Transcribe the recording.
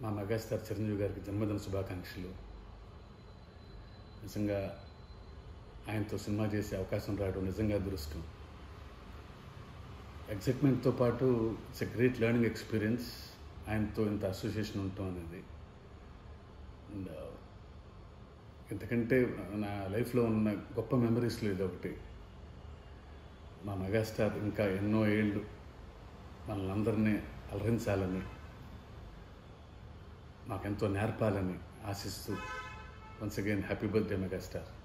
మా మెగాస్టార్ చిరంజీవి గారికి జన్మదిన శుభాకాంక్షలు. నిజంగా ఆయనతో సినిమా చేసే అవకాశం రావడం నిజంగా అదృష్టం. ఎగ్జైట్మెంట్తో పాటు it's a great learning experience ఆయనతో ఇంత అసోసియేషన్ ఉండటం అనేది. అండ్ ఎందుకంటే నా లైఫ్లో ఉన్న గొప్ప మెమరీస్లో ఇది ఒకటి. మా మెగాస్టార్ ఇంకా ఎన్నో ఏళ్ళు మనల్ని అందరినీ అలరించాలని, మాకెంతో నేర్పాలని ఆశిస్తూ once again happy birthday megastar.